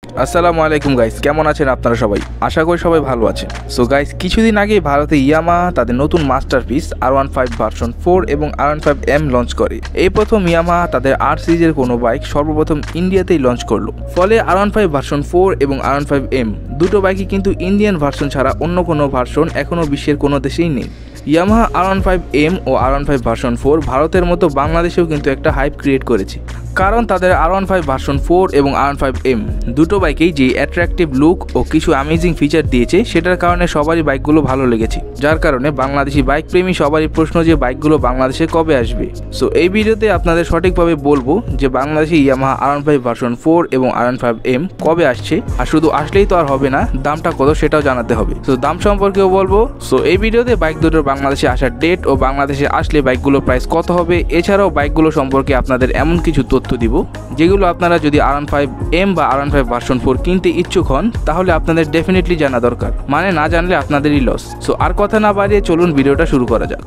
আসসালামু আলাইকুম গাইস, কেমন আছেন আপনারা সবাই? আশা করি সবাই ভালো আছেন। সো গাইস, কিছুদিন আগে ভারতে ইয়ামাহা তাদের নতুন মাস্টারপিস R15 ভার্সন 4 এবং R15M লঞ্চ করে। এই প্রথম ইয়ামাহা তাদের R সিরিজের কোনো বাইক সর্বপ্রথম ইন্ডিয়াতেই লঞ্চ করলো। ফলে R15 ভার্সন 4 এবং R15M দুটো বাইকই কিন্তু ইন্ডিয়ান ভার্সন ছাড়া অন্য কোনো ভার্সন এখনও বিশ্বের কোনো দেশেই নেই। ইয়ামাহা R15M ও R15 ভার্সন 4 ভারতের মতো বাংলাদেশেও কিন্তু একটা হাইপ ক্রিয়েট করেছে, কারণ তাদের R15 ভার্সন 4 এবং R15M দুটো বাইকেই যে অ্যাট্রাকটিভ লুক ও কিছু অ্যামেজিং ফিচার দিয়েছে সেটার কারণে সবারই বাইকগুলো ভালো লেগেছে, যার কারণে বাংলাদেশি বাইক প্রেমী সবারই প্রশ্ন যে বাইকগুলো বাংলাদেশে কবে আসবে। সো এই ভিডিওতে আপনাদের সঠিকভাবে বলবো যে বাংলাদেশে ইয়ামাহা R15 ভার্সন 4 এবং R15M কবে আসছে, আর শুধু আসলেই তো আর হবে না, দামটা কত সেটাও জানাতে হবে। সো দাম সম্পর্কেও বলবো। সো এই ভিডিওতে বাইক দুটোর বাংলাদেশে আসার ডেট ও বাংলাদেশে আসলে বাইকগুলোর প্রাইস কত হবে, এছাড়াও বাইকগুলো সম্পর্কে আপনাদের এমন কিছু তথ্য দিব যেগুলো আপনারা যদি R15M বা R15 ভার্সন 4 কিনতে ইচ্ছুক হন তাহলে আপনাদের ডেফিনেটলি জানা দরকার, মানে না জানলে আপনাদেরই লস। সো আর কথা না বাড়িয়ে চলুন ভিডিওটা শুরু করা যাক।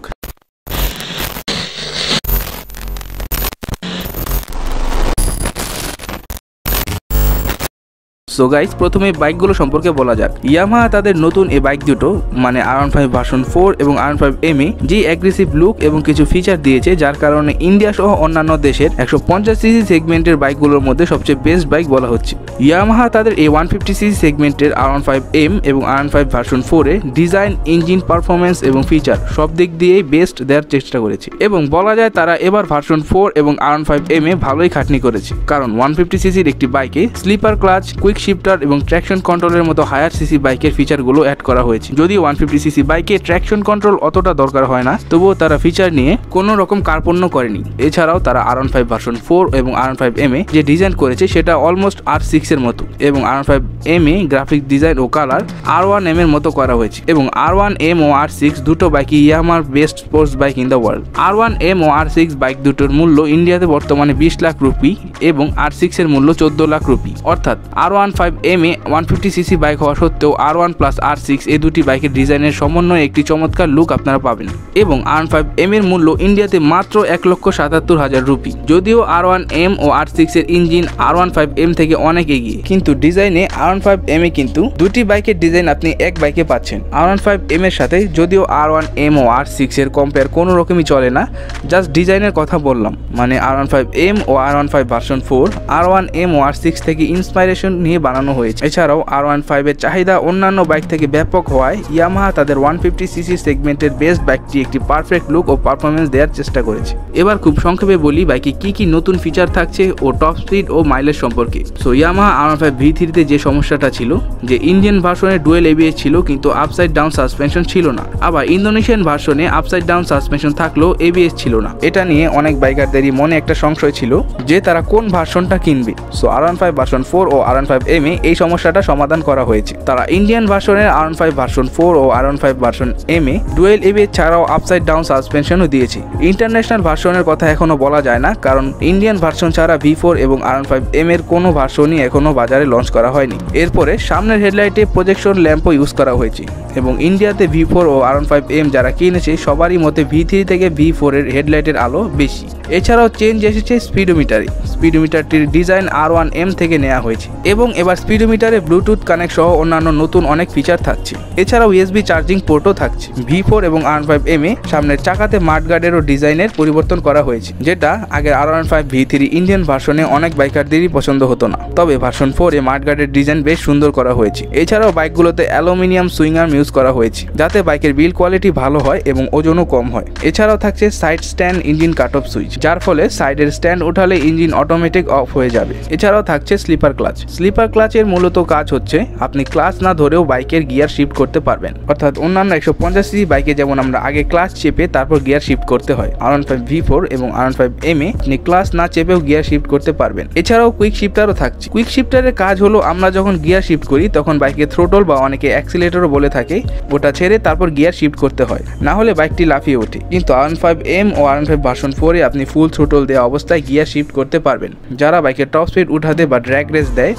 সো গাইস, প্রথমে বাইকগুলো সম্পর্কে বলা যাক। ইয়ামাহা তাদের নতুন এই বাইক দুটো মানে R15 ভার্সন 4 এবং R15M এ যে অ্যাগ্রেসিভ লুক এবং কিছু ফিচার দিয়েছে, যার কারণে ইন্ডিয়া সহ অন্যান্য দেশের 150cc সেগমেন্টের বাইকগুলোর মধ্যে সবচেয়ে বেস্ট বাইক বলা হচ্ছে। ইয়ামাহা তাদের এই 150cc সেগমেন্টের R15M এবং R15 ভার্সন 4 এ ডিজাইন, ইঞ্জিন পারফরমেন্স এবং ফিচার সব দিক দিয়েই বেস্ট দেওয়ার চেষ্টা করেছে, এবং বলা যায় তারা এবার ভার্সন 4 এবং R15M এ ভালোই খাটনি করেছে, কারণ 150cc একটি বাইকে স্লিপার ক্লাচ, কুইক শিফটার এবং ট্র্যাকশন কন্ট্রোলের মতো হায়ার সিসি বাইকের ফিচারগুলো অ্যাড করা হয়েছে। যদিও 150cc বাইকে ট্র্যাকশন কন্ট্রোল অতটা দরকার হয় না, তবুও তারা ফিচার নিয়ে কোনো রকম কার্পণ্য করেনি। এছাড়াও তারা R15 ভার্সন 4 এবং R15M এ যে ডিজাইন করেছে সেটা অলমোস্ট R6 এর মতো, এবং R15M এ গ্রাফিক ডিজাইন ও কালার R1M এর মতো করা হয়েছে, এবং R1M ও R6 দুটো বাইকই ইয়ামাহার best sports bike in the world. R1M ও R6 বাইক দুটোর মূল্য ইন্ডিয়াতে বর্তমানে 20 লাখ রুপি এবং R6 এর মূল্য 14 লাখ রুপি, অর্থাৎ R15M এ 150cc বাইক হওয়া সত্ত্বেও R1 প্লাস R6 এই দুটি বাইকের ডিজাইনের সমন্বয়ে একটি চমৎকার লুক আপনারা পাবেন। এবং R15M এর মূল্য ইন্ডিয়াতে মাত্র 1,77,000 রুপি। যদিও R1M ও R6 এর ইঞ্জিন R15M থেকে অনেক এগিয়ে, কিন্তু ডিজাইনে R15M এ কিন্তু দুটি বাইকের ডিজাইন আপনি এক বাইকে পাচ্ছেন। R15M এর সাথে যদিও R1M ও R6 এর কম্পেয়ার কোনো রকমই চলে না, জাস্ট ডিজাইনের কথা বললাম, মানে R15M ও R15 ভার্সন 4 R1M ও R6 থেকে ইন্সপাইরেশন নিয়ে বানানো হয়েছে। এছাড়াও R15 এর চাহিদা অন্যান্য বাইক থেকে ব্যাপক হওয়ায় ইয়ামাহা তাদের 150cc সেগমেন্টের বেস্ট বাইকটি একটি পারফেক্ট লুক ও পারফরমেন্স দেওয়ার চেষ্টা করেছে। এবার খুব সংক্ষেপে বলি বাইকে কি কি নতুন ফিচার থাকছে ও টপ স্পিড ও মাইলেজ সম্পর্কে। সো ইয়ামাহা R15 V3 তে যে সমস্যাটা ছিল যে ইন্ডিয়ান ভার্সনে ডুয়েল ABS ছিল কিন্তু আপসাইড ডাউন সাসপেনশন ছিল না, আবার ইন্দোনেশিয়ান ভার্সনে আপসাইড ডাউন সাসপেনশন থাকলেও ABS ছিল না। এটা নিয়ে অনেক বাইকারদেরই মনে একটা সংশয় ছিল যে তারা কোন ভার্সনটা কিনবে। সো R15 ভার্সন 4 ও R15M এ এই সমস্যাটা সমাধান করা হয়েছে। তারা ইন্ডিয়ান ভার্সনের R15 ভার্সন 4 ও R15 ভার্সন M এ ডুয়েল ABS ছাড়াও আপসাইড ডাউন সাসপেনশনও দিয়েছে। ইন্টারন্যাশনাল ভার্সনের কথা এখনো বলা যায় না, কারণ ইন্ডিয়ান ভার্সন ছাড়া V4 এবং R15M এর কোনো ভার্সনই এখনো বাজারে লঞ্চ করা হয়নি। এরপরে সামনের হেডলাইটে প্রজেকশন ল্যাম্পও ইউজ করা হয়েছে, এবং ইন্ডিয়াতে V4 ও R15M যারা কিনেছে সবারই মতে V3 থেকে V4 এর হেডলাইটের আলো বেশি। এছাড়াও চেঞ্জ এসেছে স্পিডোমিটারে। স্পিডোমিটারটির ডিজাইন R1M থেকে নেওয়া হয়েছে, এবং এবার স্পিডোমিটারে ব্লুটুথ কানেক্ট সহ অন্যান্য নতুন অনেক ফিচার থাকছে। এছাড়াও USB চার্জিং পোর্টও থাকছে। V4 এবং R15M এ সামনের চাকাতে মাডগার্ডেরও ডিজাইনের পরিবর্তন করা হয়েছে, যেটা আগে R15 V3 ইন্ডিয়ান ভার্সনে অনেক বাইকারদেরই পছন্দ হতো না, তবে ভার্সন 4 এ মাডগার্ডের ডিজাইন বেশ সুন্দর করা হয়েছে। এছাড়াও বাইকগুলোতে অ্যালুমিনিয়াম সুইং আর্ম ইউজ করা হয়েছে, যাতে বাইকের বিল্ড কোয়ালিটি ভালো হয় এবং ওজনও কম হয়। এছাড়াও থাকছে side stand engine cut off switch, যার ফলে সাইডের স্ট্যান্ড উঠালে ইঞ্জিন অটোমেটিক অফ হয়ে যাবে। এছাড়াও থাকছে স্লিপার ক্লাচ। স্লিপার ক্লাচের মূলত কাজ হচ্ছে আপনি ক্লাচ না ধরেও বাইকের গিয়ার শিফট করতে পারবেন, অর্থাৎ অন্যান্য 150cc বাইকে যেমন আমরা আগে ক্লাচ চেপে তারপর গিয়ার শিফট করতে হয়, R15 V4 এবং R15M এ আপনি ক্লাচ না চেপেও গিয়ার শিফট করতে পারবেন। এছাড়াও কুইক শিফটারও থাকছে। কুইক শিফটারের কাজ হলো আমরা যখন গিয়ার শিফট করি তখন বাইকে থ্রোটল বা অনেকে অ্যাক্সিলেটরও বলে থাকে, ওটা ছেড়ে তারপর গিয়ার শিফট করতে হয়, না হলে বাইকটি লাফিয়ে ওঠে। কিন্তু R15M ও R15 ভার্সন 4 এ আপনি ফুল থ্রোটল দেওয়া অবস্থায় গিয়ার শিফট করতে পারবেন। যারা বাইকের টপ স্পিড উঠাতে বা ড্র্যাগ রেস দেয় তাদের জন্য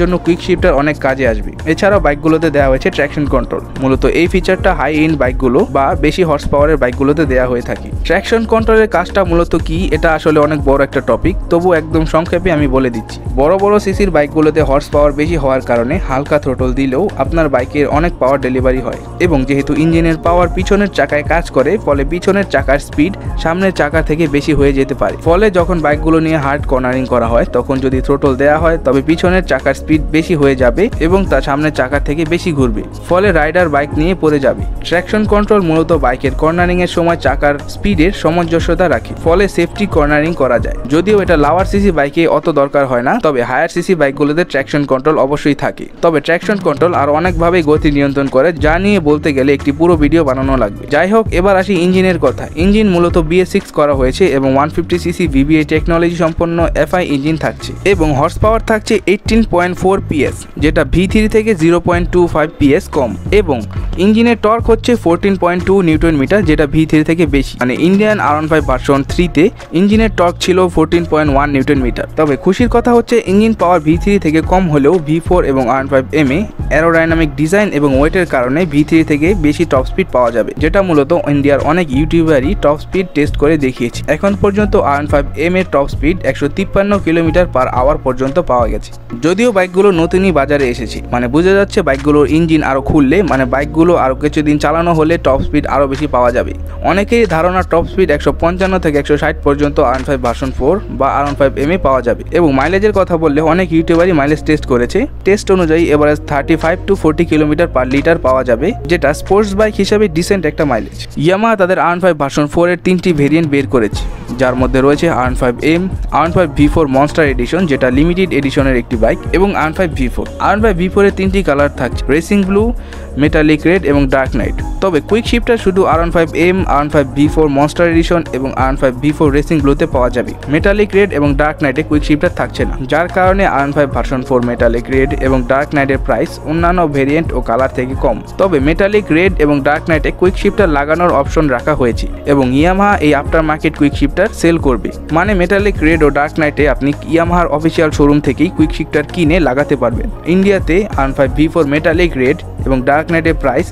জন্য কুইক শিফটার অনেক কাজে আসবে। এছাড়াও বাইকগুলোতে দেওয়া হয়েছে ট্র্যাকশন কন্ট্রোল। মূলত এই ফিচারটা হাই এন্ড বাইকগুলো বা বেশি হর্স পাওয়ারের বাইকগুলোতে দেওয়া হয়ে থাকে। ট্র্যাকশন কন্ট্রোলের কাজটা মূলত কি, এটা আসলে অনেক বড় একটা টপিক, তবু একদম সংক্ষেপে আমি বলে দিচ্ছি। বড় বড় সিসির বাইকগুলোতে হর্স পাওয়ার বেশি হওয়ার কারণে হালকা থ্রোটল দিলেও আপনার বাইকের অনেক পাওয়ার ডেলিভারি হয়, এবং যেহেতু ইঞ্জিনের পাওয়ার পিছনের চাকায় কাজ করে, ফলে পিছনের চাকার স্পিড সামনের চাকা থেকে বেশি হয়ে যেতে পারে। ফলে যখন বাইকগুলো নিয়ে হার্ড কর্নারিং করা হয়, তখন যদি থ্রোটল দেওয়া হয় তবে পিছনের চাকার স্পিড বেশি হয়ে যাবে এবং তা সামনের চাকা থেকে বেশি ঘুরবে, ফলে রাইডার বাইক নিয়ে পড়ে যাবে। ট্র্যাকশন কন্ট্রোল মূলত বাইকের কর্নারিং এর সময় চাকার স্পিডের সামঞ্জস্যতা রাখে, ফলে সেফটি কর্নারিং করা যায়। যদিও এটা লোয়ার সিসি বাইকে অত দরকার হয় না, তবে হায়ার সিসি বাইকগুলোতে ট্র্যাকশন কন্ট্রোল অবশ্যই থাকে। তবে ট্র্যাকশন কন্ট্রোল আর অনেকভাবে গতি নিয়ন্ত্রণ করে, যা নিয়ে বলতে গেলে একটি পুরো ভিডিও বানানো লাগবে। যাই হোক, এবার আসি ইঞ্জিনের কথা। ইঞ্জিন মূলত BS6 করা হয়েছে এবং 150cc VVA টেকনোলজি সম্পন্ন FI ইঞ্জিন থাকছে এবং হর্স পাওয়ার থাকছে 18.4 PS, যেটা V3 থেকে 0.25 PS কম, এবং ইঞ্জিনের টর্ক হচ্ছে 14.2 নিউটন মিটার, যেটা V3 থেকে বেশি। মানে ইন্ডিয়ান R15 ভার্সন 3 তে ইঞ্জিনের টর্ক ছিল 14.1 নিউটন মিটার। তবে খুশির কথা হচ্ছে ইঞ্জিন পাওয়ার V3 থেকে কম হলেও V4 এবং R15M এ অ্যারোডাইনামিক ডিজাইন এবং ওয়েটের কারণে V3 থেকে বেশি টপ স্পিড পাওয়া যাবে, যেটা মূলত ইন্ডিয়ার অনেক ইউটিউবারই টপ স্পিড টেস্ট করে দেখিয়েছে। এখন পর্যন্ত R15M এর top speed 153 kilometre per hour পর্যন্ত পাওয়া গেছে। যদিও বাইকগুলো নতুনই বাজারে এসেছে, মানে বোঝা যাচ্ছে বাইকগুলোর ইঞ্জিন আরো খুললে, মানে বাইকগুলো আরো কিছুদিন চালানো হলে টপ স্পিড আরো বেশি পাওয়া যাবে। অনেকেরই ধারণা টপ স্পিড 155 থেকে 160 পর্যন্ত R15 ভার্সন 4 বা R15M এ পাওয়া যাবে। এবং মাইলেজের কথা বললে অনেক ইউটিউবারই মাইলেজ টেস্ট করেছে। টেস্ট অনুযায়ী average 35 to 40 kilometre per litre পাওয়া যাবে, যেটা স্পোর্টস বাইক হিসাবে ডিসেন্ট একটা মাইলেজ। ইয়ামাহা তাদের R15 ভার্সন 4 এর 3টি ভেরিয়েন্ট বের করেছে, যার মধ্যে রয়েছে R15M, R15 V4 monster edition, যেটা লিমিটেড এডিশনের একটি বাইক, এবং R15 V4। R15 V4 এর 3টি কালার থাকছে, রেসিং ব্লু, মেটালিক রেড এবং ডার্ক নাইট। তবে কুইক শিফটার শুধু R15M, R15 V4 monster addition এবং R15 V4 রেসিং ব্লুতে পাওয়া যাবে। মেটালিক রেড এবং ডার্ক নাইটে কুইক শিফটার থাকছে না, যার কারণে R15 ভার্সন 4 মেটালিক রেড এবং ডার্ক নাইটের প্রাইস অন্যান্য ভেরিয়েন্ট ও কালার থেকে কম। তবে মেটালিক রেড এবং ডার্ক নাইটে কুইক শিফটার লাগানোর অপশন রাখা হয়েছে এবং ইয়ামাহা এই after market quick shifter sell করবে। মানে মেটালিক রেড ও ডার্ক নাইটে আপনি ইয়ামাহার অফিসিয়াল শোরুম থেকেই কুইক শিফটার কিনে লাগাতে পারবেন। ইন্ডিয়াতে R15 V4 মেটালিক রেড এবং ডার্ক নাইটের প্রাইস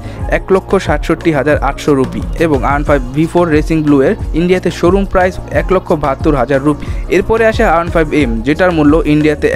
1,67,800 রুপি এবং R15 V4 রেসিং ব্লু এর ইন্ডিয়াতে শোরুম প্রাইস 1,72,000 রুপি। এরপরে আসে R15M, যেটার মূল্য ইন্ডিয়াতে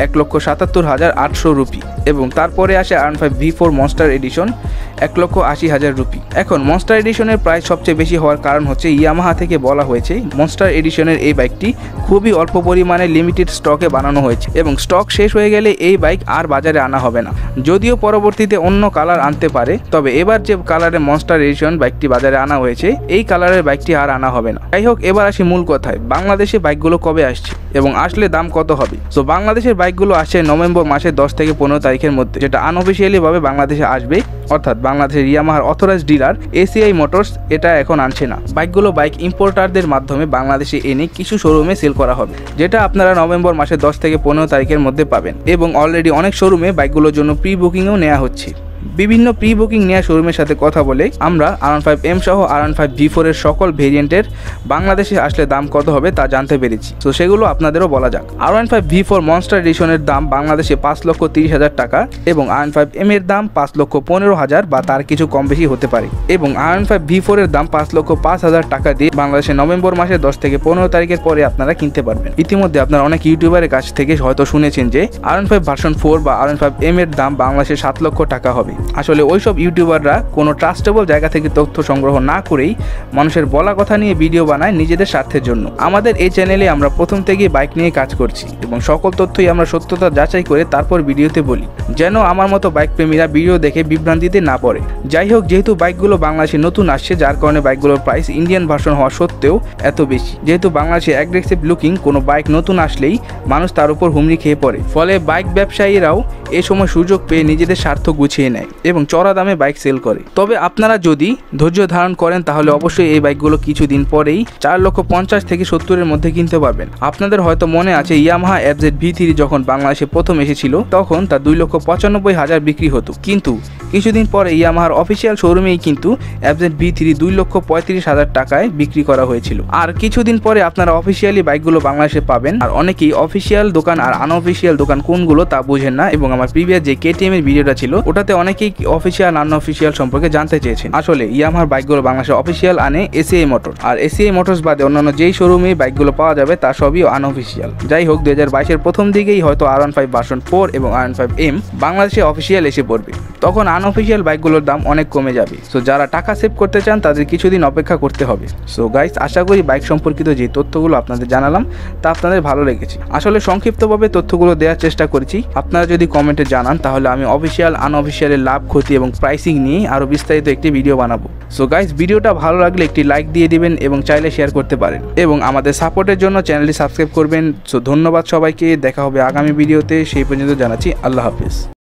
1,77,800 রুপি, এবং তারপরে আসে R15 V4 monster edition 1,80,000 rupee. এখন মনস্টার এডিশনের প্রাইস সবচেয়ে বেশি হওয়ার কারণ হচ্ছে ইয়ামাহা থেকে বলা হয়েছে মনস্টার এডিশনের এই বাইকটি খুবই অল্প পরিমাণে লিমিটেড স্টকে বানানো হয়েছে এবং স্টক শেষ হয়ে গেলে এই বাইক আর বাজারে আনা হবে না। যদিও পরবর্তীতে অন্য কালার আনতে পারে, তবে এবার যে কালারে মনস্টার এডিশন বাইকটি বাজারে আনা হয়েছে, এই কালারের বাইকটি আর আনা হবে না। যাই হোক, এবার আসি মূল কথায়, বাংলাদেশে বাইকগুলো কবে আসছে এবং আসলে দাম কত হবে। সো বাংলাদেশের বাইকগুলো আসছে নভেম্বর মাসের 10 থেকে 15 তারিখের মধ্যে, যেটা আনঅফিসিয়ালি ভাবে বাংলাদেশে আসবে, অর্থাৎ বাংলাদেশের ইয়ামাহার অথরাইজড ডিলার ACI মোটরস এটা এখন আনছে না। বাইকগুলো বাইক ইম্পোর্টারদের মাধ্যমে বাংলাদেশে এনে কিছু শোরুমে সেল করা হবে, যেটা আপনারা নভেম্বর মাসের 10 থেকে 15 তারিখের মধ্যে পাবেন। এবং অলরেডি অনেক শোরুমে বাইকগুলোর জন্য প্রি বুকিংও নেওয়া হচ্ছে। বিভিন্ন প্রি বুকিং নেওয়া শোরুমের সাথে কথা বলে আমরা R15M সহ R15 V4 এর সকল ভেরিয়েন্টের বাংলাদেশে আসলে দাম কত হবে তা জানতে পেরেছি। তো সেগুলো আপনাদেরও বলা যাক। R15 V4 মনস্টার এডিশনের দাম বাংলাদেশে 5,30,000 টাকা এবং R15M এর দাম 5,15,000 বা তার কিছু কম বেশি হতে পারে, এবং R15 V4 এর দাম 5,05,000 টাকা দিয়ে বাংলাদেশে নভেম্বর মাসের 10 থেকে 15 তারিখের পরে আপনারা কিনতে পারবেন। ইতিমধ্যে আপনারা অনেক ইউটিউবারের কাছ থেকে হয়তো শুনেছেন যে R15 ভার্সন 4 বা R15M এর দাম বাংলাদেশে 7 লক্ষ টাকা হবে। আসলে ওইসব ইউটিউবাররা কোনো ট্রাস্টেবল জায়গা থেকে তথ্য সংগ্রহ না করেই মানুষের বলা কথা নিয়ে ভিডিও বানায় নিজেদের স্বার্থের জন্য। আমাদের এই চ্যানেলে আমরা প্রথম থেকেই বাইক নিয়ে কাজ করছি এবং সকল তথ্যই আমরা সত্যতা যাচাই করে তারপর ভিডিওতে বলি, যেন আমার মতো বাইক প্রেমীরা ভিডিও দেখে বিভ্রান্তিতে না পড়ে। যাই হোক, যেহেতু বাইকগুলো বাংলাদেশে নতুন আসছে, যার কারণে বাইকগুলোর প্রাইস ইন্ডিয়ান ভার্সন হওয়া সত্ত্বেও এত বেশি। যেহেতু বাংলাদেশে অ্যাগ্রেসিভ লুকিং কোনো বাইক নতুন আসলেই মানুষ তার উপর হুমড়ি খেয়ে পড়ে, ফলে বাইক ব্যবসায়ীরাও এ সময় সুযোগ পেয়ে নিজেদের স্বার্থ গুছিয়ে নেয় এবং চড়া দামে বাইক সেল করে। তবে আপনারা যদি ধৈর্য ধারণ করেন তাহলে অবশ্যই এই বাইকগুলো কিছুদিন পরেই 4,50,000 থেকে 70,000 এর মধ্যে কিনতে পারবেন। আপনাদের হয়তো মনে আছে ইয়ামাহা FZ V3 যখন বাংলাদেশে প্রথম এসেছিল তখন তা 2,95,000 বিক্রি হতো, কিন্তু কিছুদিন পরে ইয়ামাহার অফিসিয়াল শোরুমেই কিন্তু এফজেড V3 2,35,000 টাকায় বিক্রি করা হয়েছিল। আর কিছুদিন পরে আপনারা অফিসিয়ালি বাইকগুলো বাংলাদেশে পাবেন। আর অনেকেই অফিসিয়াল দোকান আর আনঅফিসিয়াল দোকান কোনগুলো তা বুঝেন না, এবং আমার প্রিভিয়াস যে KTM এর ভিডিওটা ছিল ওটাতে অনেকেই অফিসিয়াল আনঅফিসিয়াল সম্পর্কে জানতে চেয়েছেন। আসলে ইয়ামাহার বাইকগুলো বাংলাদেশে অফিসিয়াল আনে SAI মোটর, আর SAI মোটরস বাদে অন্যান্য যেই শোরুমে বাইকগুলো পাওয়া যাবে তা সবই আনঅফিসিয়াল। যাই হোক, 2022-এর প্রথম দিকেই হয়তো R15 ভার্সন 4 এবং R15M বাংলাদেশে অফিসিয়াল এসে পড়বে। তখন আনঅফিসিয়াল বাইকগুলোর দাম অনেক কমে যাবে। সো যারা টাকা সেভ করতে চান তাদের কিছুদিন অপেক্ষা করতে হবে। সো গাইস, আশা করি বাইক সম্পর্কিত যে তথ্যগুলো আপনাদের জানালাম তা আপনাদের ভালো লেগেছে। আসলে সংক্ষিপ্তভাবে তথ্যগুলো দেওয়ার চেষ্টা করেছি। আপনারা যদি কমেন্টে জানান তাহলে আমি অফিসিয়াল আনঅফিসিয়ালের লাভ ক্ষতি এবং প্রাইসিং নিয়ে আরও বিস্তারিত একটি ভিডিও বানাবো। সো গাইস, ভিডিওটা ভালো লাগলে একটি লাইক দিয়ে দিবেন এবং চাইলে শেয়ার করতে পারেন, এবং আমাদের সাপোর্টের জন্য চ্যানেলটি সাবস্ক্রাইব করবেন। সো ধন্যবাদ সবাইকে, দেখা হবে আগামী ভিডিওতে। সেই পর্যন্ত জানাচ্ছি আল্লাহ হাফিজ।